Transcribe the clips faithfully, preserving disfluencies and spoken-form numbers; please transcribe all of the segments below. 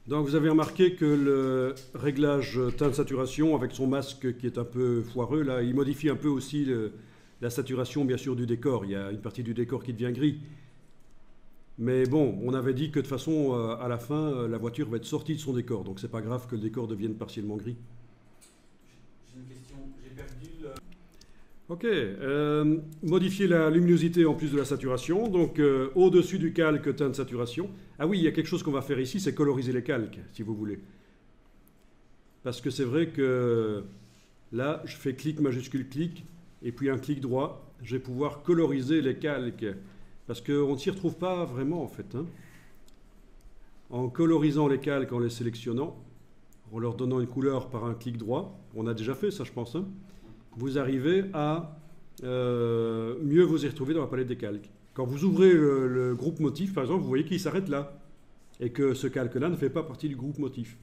Donc vous avez remarqué que le réglage teinte saturation avec son masque qui est un peu foireux, là, il modifie un peu aussi le- la saturation bien sûr du décor. Il y a une partie du décor qui devient gris. Mais bon, on avait dit que de toute façon, euh, à la fin, euh, la voiture va être sortie de son décor. Donc c'est pas grave que le décor devienne partiellement gris. J'ai une question, j'ai perdu le... Ok, euh, modifier la luminosité en plus de la saturation. Donc euh, au-dessus du calque teinte saturation. Ah oui, il y a quelque chose qu'on va faire ici, c'est coloriser les calques, si vous voulez. Parce que c'est vrai que là, je fais clic majuscule clic, et puis un clic droit, je vais pouvoir coloriser les calques. Parce qu'on ne s'y retrouve pas vraiment en fait, hein. En colorisant les calques, en les sélectionnant, en leur donnant une couleur par un clic droit, on a déjà fait ça je pense, hein, vous arrivez à euh, mieux vous y retrouver dans la palette des calques. Quand vous ouvrez le, le groupe motif, par exemple, vous voyez qu'il s'arrête là, et que ce calque-là ne fait pas partie du groupe motif.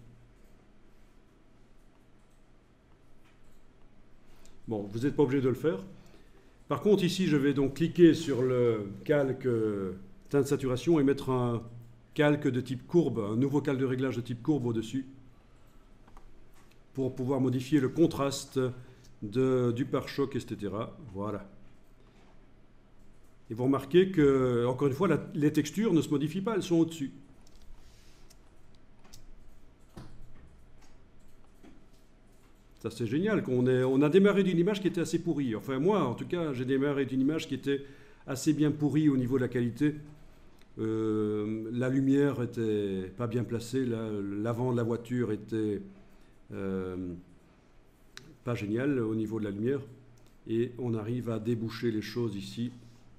Bon, vous n'êtes pas obligé de le faire. Par contre, ici, je vais donc cliquer sur le calque euh, teinte saturation et mettre un calque de type courbe, un nouveau calque de réglage de type courbe au-dessus, pour pouvoir modifier le contraste de, du pare-choc, et cetera. Voilà. Et vous remarquez que, encore une fois, la, les textures ne se modifient pas, elles sont au-dessus. Ça, c'est génial. Qu'on ait, on a démarré d'une image qui était assez pourrie. Enfin, moi, en tout cas, j'ai démarré d'une image qui était assez bien pourrie au niveau de la qualité. Euh, la lumière était pas bien placée. L'avant de la voiture était euh, pas génial au niveau de la lumière. Et on arrive à déboucher les choses ici.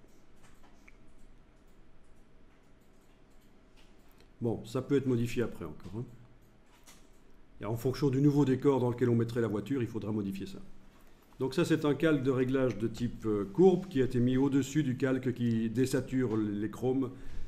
Bon, ça peut être modifié après encore, hein. Et en fonction du nouveau décor dans lequel on mettrait la voiture, il faudra modifier ça. Donc ça, c'est un calque de réglage de type courbe qui a été mis au-dessus du calque qui désature les chromes